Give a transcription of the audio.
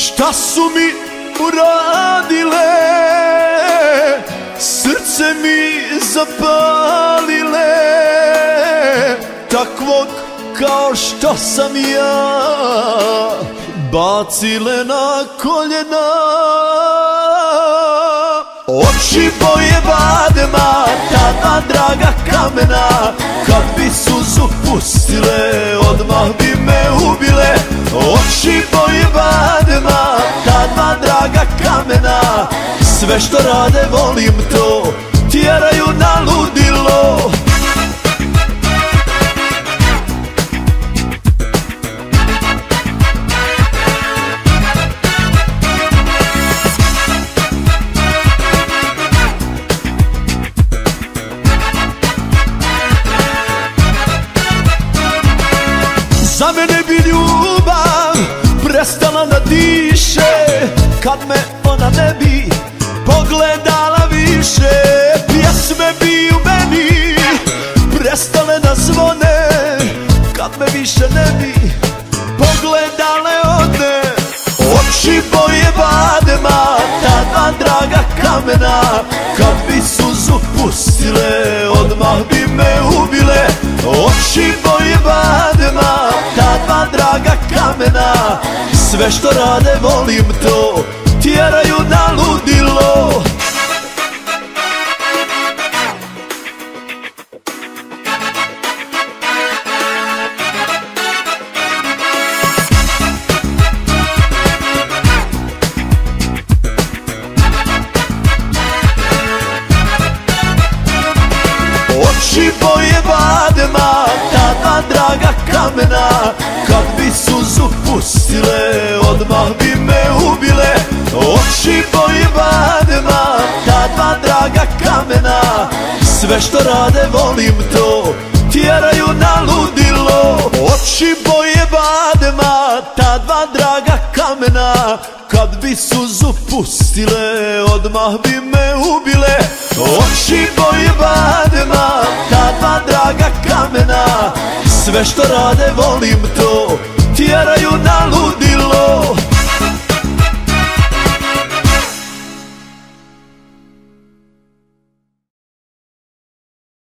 Šta su mi uradile, srce mi zapalile, takvog kao što sam ja bacile na koljena. Oči boje badema, ta dva draga kamena, kad bi suzu pustile, odmah bi me ubile. Oči boje badema, ta dva draga kamena, sve što rade volim to, tjeraju na ludilo. Za mene bi ljubav prestala da diše, kad me ona ne bi pogledala više. Pjesme bi u meni prestale da zvone, kad me više ne bi pogledale one. Oči boje badema, ta dva draga kamena, kad bi suzu pustile, odmah bi me ubile. Oči boje badema, ta dva draga kamena, sve što rade volim to, tjeraju na ludilo. Oči boje badema, ta dva draga kamena, kad bi suzu pustile, odmah bi me ubile. Oči boje badema, ta dva draga kamena, sve što rade volim to, tjeraju na ludilo. Oči boje badema, ta dva draga kamena, kad bi suzu pustile, odmah bi me ubile. Oči boje badema, ta dva draga kamena, sve što rade volim